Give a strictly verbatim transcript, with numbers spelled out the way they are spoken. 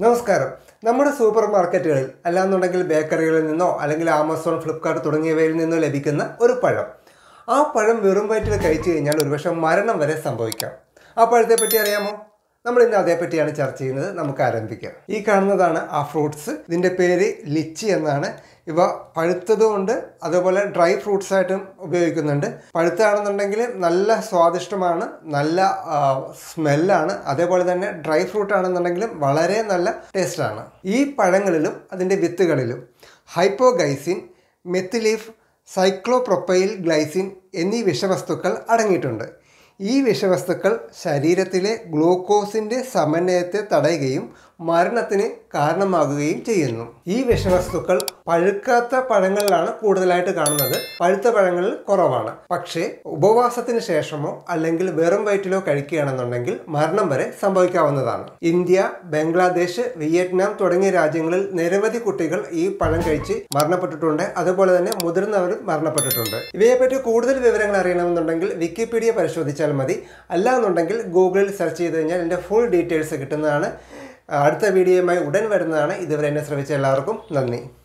നമസ്കാരം. നമ്മുടെ സൂപ്പർ മാർക്കറ്റുകളിൽ അല്ലാന്നുണ്ടെങ്കിൽ ബേക്കറികളിൽ നിന്നോ അല്ലെങ്കിൽ ആമസോൺ, ഫ്ലിപ്കാർട്ട് തുടങ്ങിയവയിൽ നിന്നോ ലഭിക്കുന്ന ഒരു പഴം. ആ പഴം വെറും വയറ്റിൽ കഴിച്ചു കഴിഞ്ഞാൽ ഒരുപക്ഷെ മരണം വരെ സംഭവിക്കാം. ആ പഴത്തെ പറ്റി അറിയാമോ? നമ്മൾ ഇന്ന് അതേപ്പറ്റിയാണ് ചർച്ച ചെയ്യുന്നത്. നമുക്ക് ആരംഭിക്കാം. ഈ കാണുന്നതാണ് ആ ഫ്രൂട്ട്സ്. ഇതിൻ്റെ പേര് ലിച്ചി എന്നാണ്. ഇവ പഴുത്തതുകൊണ്ട് അതുപോലെ ഡ്രൈ ഫ്രൂട്ട്സ് ആയിട്ടും ഉപയോഗിക്കുന്നുണ്ട്. പഴുത്താണെന്നുണ്ടെങ്കിൽ നല്ല സ്വാദിഷ്ടമാണ്, നല്ല സ്മെല്ലാണ്. അതേപോലെ തന്നെ ഡ്രൈ ഫ്രൂട്ട് ആണെന്നുണ്ടെങ്കിലും വളരെ നല്ല ടേസ്റ്റാണ്. ഈ പഴങ്ങളിലും അതിൻ്റെ വിത്തുകളിലും ഹൈപ്പോഗൈസിൻ, മെത്തിലീഫ്, സൈക്ലോപ്രൊപ്പൈൽ ഗ്ലൈസിൻ എന്നീ വിഷവസ്തുക്കൾ അടങ്ങിയിട്ടുണ്ട്. ഈ വിഷവസ്തുക്കൾ ശരീരത്തിലെ ഗ്ലൂക്കോസിൻ്റെ സമന്വയത്തെ തടയുകയും മരണത്തിന് കാരണമാകുകയും ചെയ്യുന്നു. ഈ വിഷവസ്തുക്കൾ പഴുക്കാത്ത പഴങ്ങളിലാണ് കൂടുതലായിട്ട് കാണുന്നത്. പഴുത്ത പഴങ്ങളിൽ കുറവാണ്. പക്ഷേ ഉപവാസത്തിന് ശേഷമോ അല്ലെങ്കിൽ വെറും വയറ്റിലോ കഴിക്കുകയാണെന്നുണ്ടെങ്കിൽ മരണം വരെ സംഭവിക്കാവുന്നതാണ്. ഇന്ത്യ, ബംഗ്ലാദേശ്, വിയറ്റ്നാം തുടങ്ങിയ രാജ്യങ്ങളിൽ നിരവധി കുട്ടികൾ ഈ പഴം കഴിച്ച് മരണപ്പെട്ടിട്ടുണ്ട്. അതുപോലെ തന്നെ മുതിർന്നവരും മരണപ്പെട്ടിട്ടുണ്ട്. ഇവയെപ്പറ്റി കൂടുതൽ വിവരങ്ങൾ അറിയണമെന്നുണ്ടെങ്കിൽ വിക്കിപീഡിയ പരിശോധിച്ചാൽ മതി. അല്ലാന്നുണ്ടെങ്കിൽ ഗൂഗിളിൽ സെർച്ച് ചെയ്ത് കഴിഞ്ഞാൽ ഇതിൻ്റെ ഫുൾ ഡീറ്റെയിൽസ് കിട്ടുന്നതാണ്. അടുത്ത വീഡിയോയുമായി ഉടൻ വരുന്നതാണ്. ഇതുവരെ എന്നെ ശ്രമിച്ച എല്ലാവർക്കും നന്ദി.